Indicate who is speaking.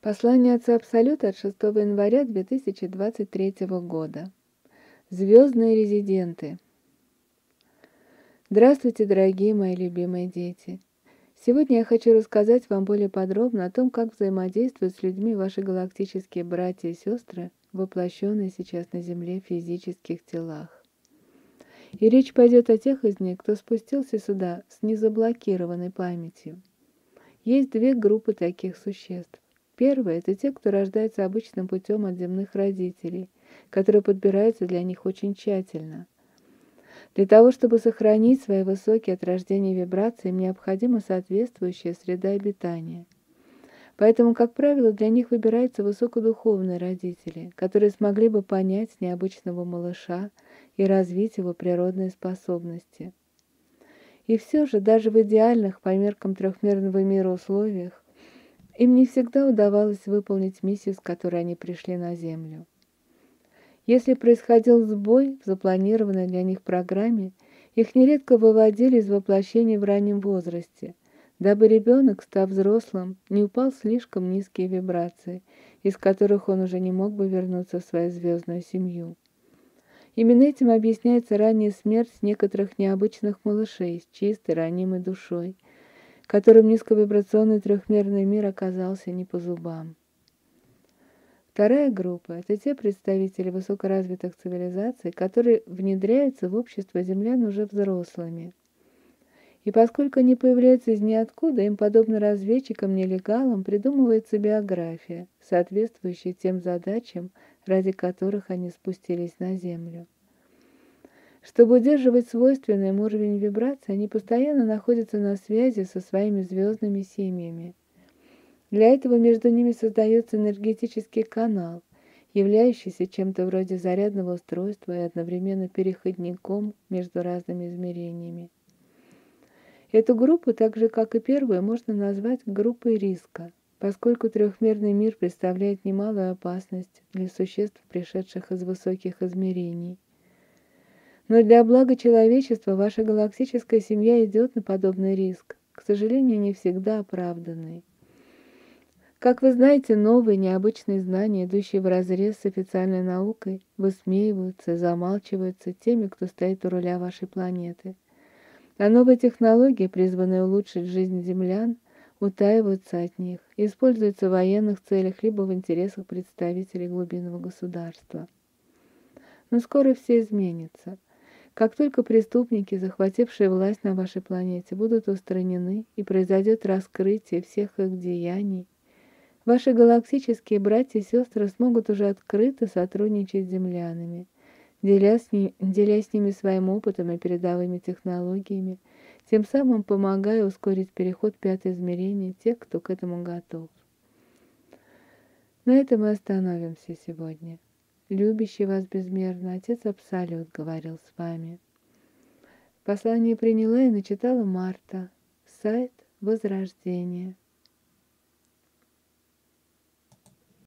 Speaker 1: Послание Отца Абсолюта от 6 января 2023 года. Звездные резиденты. Здравствуйте, дорогие мои любимые дети! Сегодня я хочу рассказать вам более подробно о том, как взаимодействуют с людьми ваши галактические братья и сестры, воплощенные сейчас на Земле в физических телах. И речь пойдет о тех из них, кто спустился сюда с незаблокированной памятью. Есть две группы таких существ. Первые — это те, кто рождается обычным путем от земных родителей, которые подбираются для них очень тщательно. Для того, чтобы сохранить свои высокие от рождения вибрации, им необходима соответствующая среда обитания. Поэтому, как правило, для них выбираются высокодуховные родители, которые смогли бы понять необычного малыша и развить его природные способности. И все же, даже в идеальных по меркам трехмерного мира условиях, им не всегда удавалось выполнить миссию, с которой они пришли на Землю. Если происходил сбой в запланированной для них программе, их нередко выводили из воплощения в раннем возрасте, дабы ребенок, став взрослым, не упал в слишком низкие вибрации, из которых он уже не мог бы вернуться в свою звездную семью. Именно этим объясняется ранняя смерть некоторых необычных малышей с чистой ранимой душой, которым низковибрационный трехмерный мир оказался не по зубам. Вторая группа — это те представители высокоразвитых цивилизаций, которые внедряются в общество землян уже взрослыми. И поскольку они появляются из ниоткуда, им, подобно разведчикам-нелегалам, придумывается биография, соответствующая тем задачам, ради которых они спустились на Землю. Чтобы удерживать свойственный им уровень вибрации, они постоянно находятся на связи со своими звездными семьями. Для этого между ними создается энергетический канал, являющийся чем-то вроде зарядного устройства и одновременно переходником между разными измерениями. Эту группу, так же как и первую, можно назвать группой риска, поскольку трехмерный мир представляет немалую опасность для существ, пришедших из высоких измерений. Но для блага человечества ваша галактическая семья идет на подобный риск, к сожалению, не всегда оправданный. Как вы знаете, новые необычные знания, идущие вразрез с официальной наукой, высмеиваются и замалчиваются теми, кто стоит у руля вашей планеты. А новые технологии, призванные улучшить жизнь землян, утаиваются от них и используются в военных целях либо в интересах представителей глубинного государства. Но скоро все изменится. Как только преступники, захватившие власть на вашей планете, будут устранены и произойдет раскрытие всех их деяний, ваши галактические братья и сестры смогут уже открыто сотрудничать с землянами, делясь с ними своим опытом и передовыми технологиями, тем самым помогая ускорить переход в пятое измерение тех, кто к этому готов. На этом мы остановимся сегодня. Любящий вас безмерно Отец Абсолют говорил с вами. Послание приняла и начитала Марта. Сайт Возрождения.